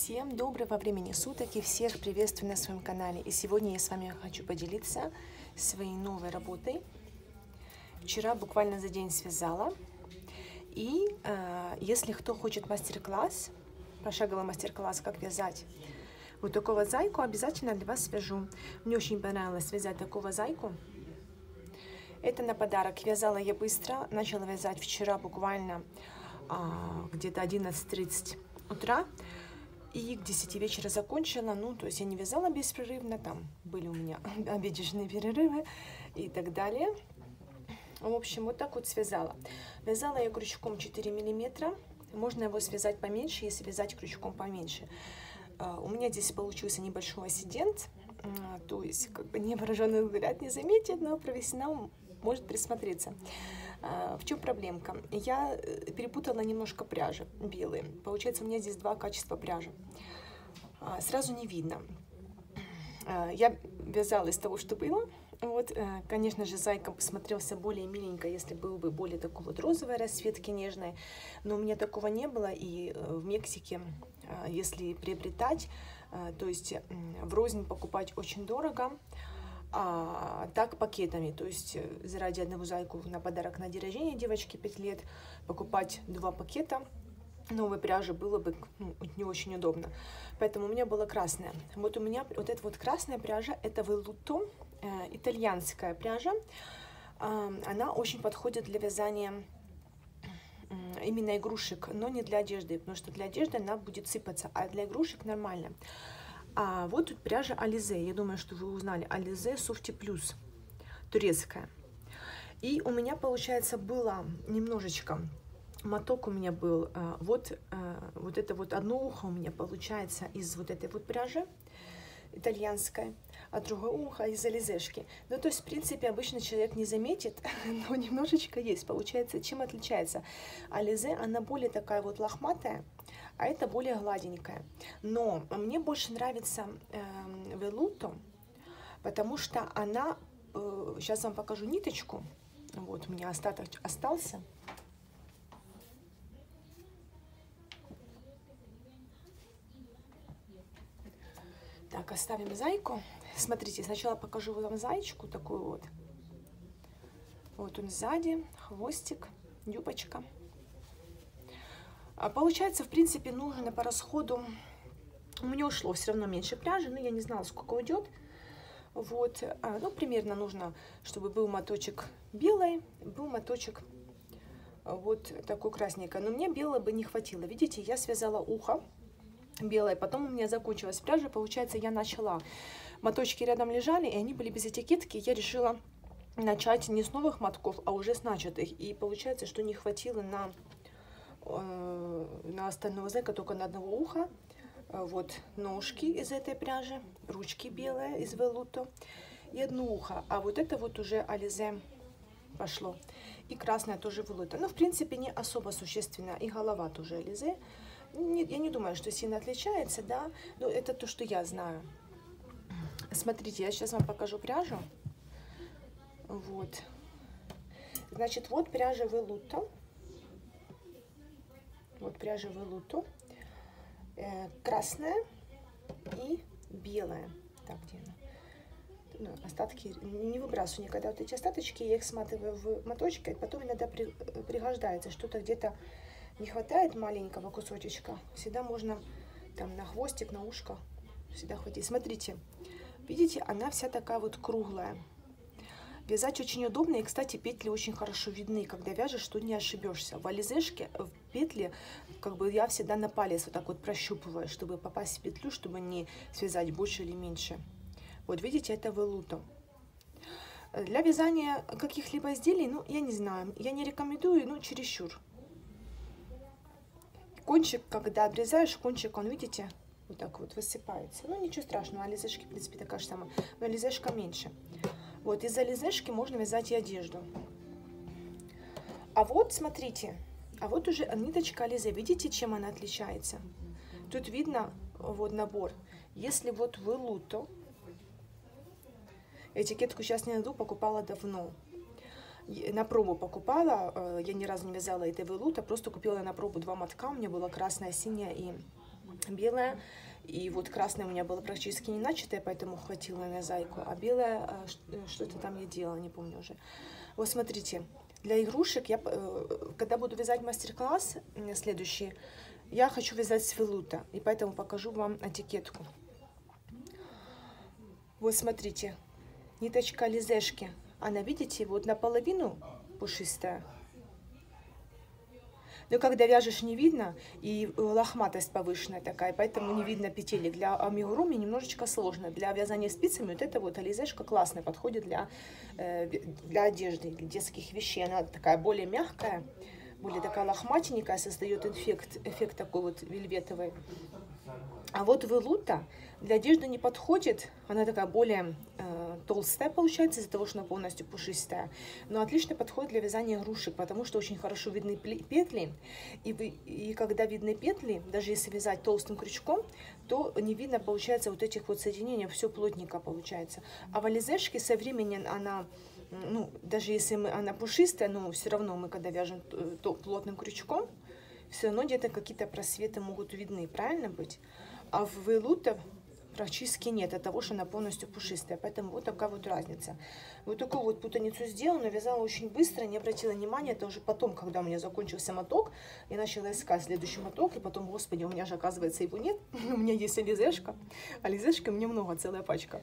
Всем доброго времени суток и всех приветствую на своем канале. И сегодня я с вами хочу поделиться своей новой работой. Вчера буквально за день связала. И если кто хочет мастер-класс, пошаговый мастер-класс, как вязать вот такого зайку, обязательно для вас свяжу. Мне очень понравилось вязать такого зайку. Это на подарок. Вязала я быстро, начала вязать вчера буквально где-то 11:30 утра. И к 10 вечера закончила, то есть я не вязала беспрерывно, там были у меня обеденные перерывы и так далее. В общем, вот так вот связала. Вязала я крючком 4 миллиметра, можно его связать поменьше, если вязать крючком поменьше. У меня здесь получился небольшой ассидент, то есть как бы невооруженный взгляд не заметит, но профессионал может присмотреться. В чем проблемка? Я перепутала немножко пряжи белые. Получается, у меня здесь два качества пряжи. Сразу не видно. Я вязала из того, что было. Вот, конечно же, зайка смотрелся более миленько, если был бы более такой вот розовой расцветки, нежной. Но у меня такого не было. И в Мексике, если приобретать, то есть врознь покупать очень дорого. Так пакетами, то есть заради одного зайку на подарок на день рождения девочки 5 лет покупать 2 пакета новой пряжи было бы не очень удобно. Поэтому у меня была красная. Вот у меня вот эта вот красная пряжа, это Velluto, итальянская пряжа. Она очень подходит для вязания именно игрушек, но не для одежды, потому что для одежды она будет сыпаться, а для игрушек нормально. А вот тут пряжа Alize, я думаю, что вы узнали, Alize Softy Plus, турецкая. И у меня, получается, было немножечко, моток у меня был, вот это вот одно ухо у меня получается из вот этой вот пряжи итальянской, а другое ухо из Ализешки. Ну, то есть, в принципе, обычно человек не заметит, но немножечко есть. Получается, чем отличается? Alize, она более такая вот лохматая, а это более гладенькая. Но мне больше нравится Velluto, потому что она... Сейчас вам покажу ниточку. Вот, у меня остаток остался. Так, оставим зайку. Смотрите, сначала покажу вам зайчку такую вот. Вот он сзади, хвостик, юбочка. Получается, в принципе, нужно по расходу. У меня ушло все равно меньше пряжи, но я не знала, сколько уйдет. Вот, ну, примерно нужно, чтобы был моточек белый, был моточек вот такой красненький. Но мне белого бы не хватило. Видите, я связала ухо белое, потом у меня закончилась пряжа. Получается, я начала, моточки рядом лежали, и они были без этикетки. Я решила начать не с новых мотков, а уже с начатых. И получается, что не хватило на остального зайка, только на одного уха. Вот ножки из этой пряжи, ручки белые из Velluto и одно ухо. А вот это вот уже Alize пошло. И красное тоже Velluto. Но в принципе не особо существенно. И голова тоже Alize. Я не думаю, что сильно отличается, да. Но это то, что я знаю. Смотрите, я сейчас вам покажу пряжу. Вот. Значит, вот пряжа Velluto. Вот пряжа Velluto. Красная и белая. Так, где она? Ну, остатки не выбрасываю никогда. Вот эти остаточки, я их сматываю в моточки, потом иногда пригождается. Что-то где-то не хватает маленького кусочка. Всегда можно там на хвостик, на ушко всегда хватить. Смотрите, видите, она вся такая вот круглая. Вязать очень удобно, и, кстати, петли очень хорошо видны, когда вяжешь, что не ошибешься. В Ализешке в петли, как бы я всегда на палец вот так вот прощупываю, чтобы попасть в петлю, чтобы не связать больше или меньше. Вот видите, это Velluto. Для вязания каких-либо изделий, ну, я не знаю, я не рекомендую, ну, чересчур. Кончик, когда обрезаешь, кончик, он, видите, вот так вот высыпается. Ну, ничего страшного, Ализешки, в принципе, такая же самая, но Ализешка меньше. Вот из Ализешки можно вязать и одежду. А вот, смотрите, а вот уже ниточка Alize. Видите, чем она отличается? Тут видно вот набор. Если вот Velluto, этикетку сейчас не найду, покупала давно. На пробу покупала, я ни разу не вязала это Velluto, просто купила на пробу 2 мотка. У меня была красная, синяя и белая. И вот красная у меня была практически не начатая, поэтому хватило на зайку. А белая, что-то там я делала, не помню уже. Вот смотрите, для игрушек, когда буду вязать мастер-класс следующий, я хочу вязать с велюта. И поэтому покажу вам этикетку. Вот смотрите, ниточка лизешки. Она, видите, вот наполовину пушистая. Но когда вяжешь, не видно, и лохматость повышенная такая, поэтому не видно петелек. Для амигуруми немножечко сложно. Для вязания спицами вот эта вот ализешка классно подходит для одежды, для детских вещей. Она такая более мягкая, более такая лохматенькая, создает эффект такой вот вельветовый. А вот велюта для одежды не подходит, она такая более толстая получается, из-за того, что она полностью пушистая, но отлично подходит для вязания игрушек, потому что очень хорошо видны петли, и когда видны петли, даже если вязать толстым крючком, то не видно получается вот этих вот соединений, все плотненько получается. А в ализешке со временем она, ну, даже если она пушистая, но все равно мы когда вяжем то плотным крючком, все равно где-то какие-то просветы могут видны, правильно быть? А в велюта практически нет, от того, что она полностью пушистая. Поэтому вот такая вот разница. Вот такую вот путаницу сделала, но вязала очень быстро, не обратила внимания. Это уже потом, когда у меня закончился моток, я начала искать следующий моток, и потом, господи, у меня же, оказывается, его нет. У меня есть ализешка, а ализешка у меня много, целая пачка.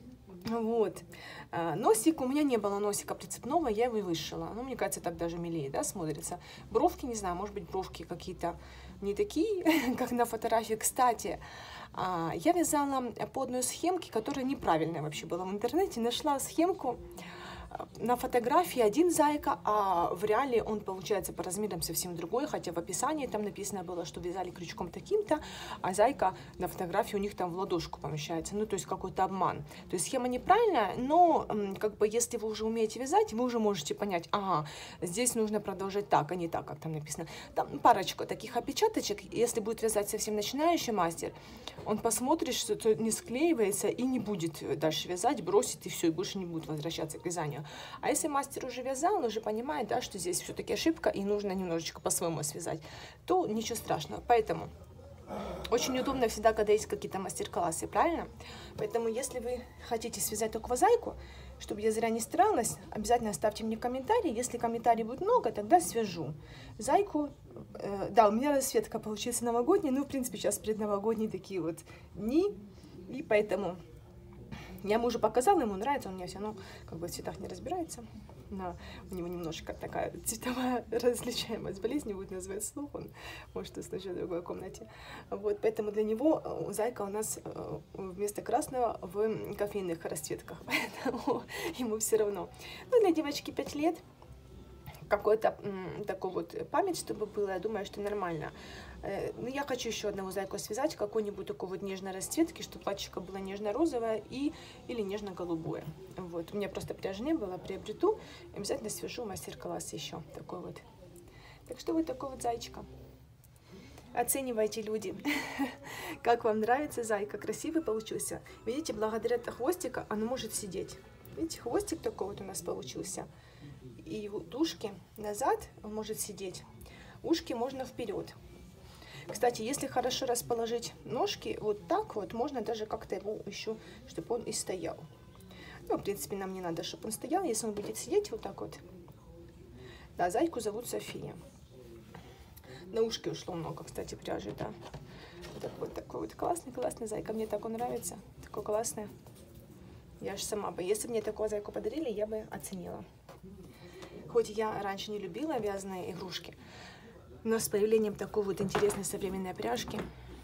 Вот. Носик, у меня не было носика прицепного, я его и вышила. Ну, мне кажется, так даже милее, да, смотрится. Бровки, не знаю, может быть, бровки какие-то не такие, как на фотографии. Кстати, я вязала по одной схемке, которая неправильная вообще была в интернете. Нашла схемку. На фотографии один зайка, а в реале он получается по размерам совсем другой, хотя в описании там написано было, что вязали крючком таким-то, а зайка на фотографии у них там в ладошку помещается, ну то есть какой-то обман. То есть схема неправильная, но как бы если вы уже умеете вязать, вы уже можете понять, ага, здесь нужно продолжать так, а не так, как там написано. Там парочка таких опечаточек, если будет вязать совсем начинающий мастер, он посмотрит, что это не склеивается и не будет дальше вязать, бросит и все, и больше не будет возвращаться к вязанию. А если мастер уже вязал, он уже понимает, да, что здесь все-таки ошибка и нужно немножечко по-своему связать, то ничего страшного. Поэтому очень удобно всегда, когда есть какие-то мастер-классы, правильно? Поэтому если вы хотите связать такого зайку, чтобы я зря не старалась, обязательно оставьте мне комментарий. Если комментариев будет много, тогда свяжу зайку. Да, у меня расцветка получилась новогодняя, ну, в принципе, сейчас предновогодние такие вот дни, и поэтому... Я мужу показала, ему нравится, он у меня все равно как бы в цветах не разбирается. Но у него немножко такая цветовая различаемость болезни, будет называть слух, он может услышать в другой комнате. Вот, поэтому для него зайка у нас вместо красного в кофейных расцветках, поэтому ему все равно. Ну, для девочки 5 лет. Какой-то такой вот память, чтобы было, я думаю, что нормально. Ну, я хочу еще одного зайку связать, какой-нибудь такой вот нежной расцветки, чтобы платьишко было нежно-розовое или нежно-голубое. Вот, у меня просто пряжи не было, приобрету, обязательно свяжу мастер-класс еще такой вот. Так что вот такой вот зайчика. Оценивайте, люди, как вам нравится зайка, красивый получился. Видите, благодаря хвостику он может сидеть. Видите, хвостик такой вот у нас получился. И вот ушки назад он может сидеть, ушки можно вперед. Кстати, если хорошо расположить ножки вот так вот, можно даже как-то его еще, чтобы он и стоял. Ну, в принципе, нам не надо, чтобы он стоял, если он будет сидеть вот так вот. Да, зайку зовут София. На ушки ушло много, кстати, пряжи, да. Такой вот классный зайка, мне так он нравится, такой классный. Я же сама бы, если бы мне такого зайку подарили, я бы оценила. Хоть я раньше не любила вязаные игрушки, но с появлением такой вот интересной современной пряжки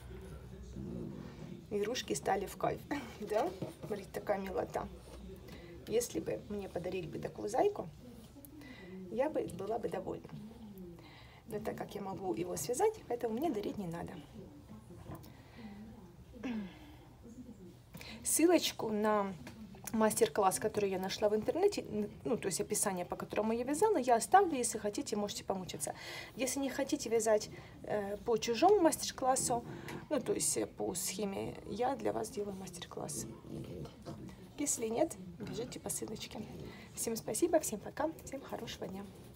игрушки стали в кайф. Да? Смотрите, такая милота. Если бы мне подарили бы такую зайку, я бы была бы довольна. Но так как я могу его связать, поэтому мне дарить не надо. Ссылочку на мастер-класс, который я нашла в интернете, ну, то есть описание, по которому я вязала, я оставлю, если хотите, можете помучиться. Если не хотите вязать по чужому мастер-классу, ну, то есть по схеме, я для вас делаю мастер-класс. Если нет, бежите по ссылочке. Всем спасибо, всем пока, всем хорошего дня.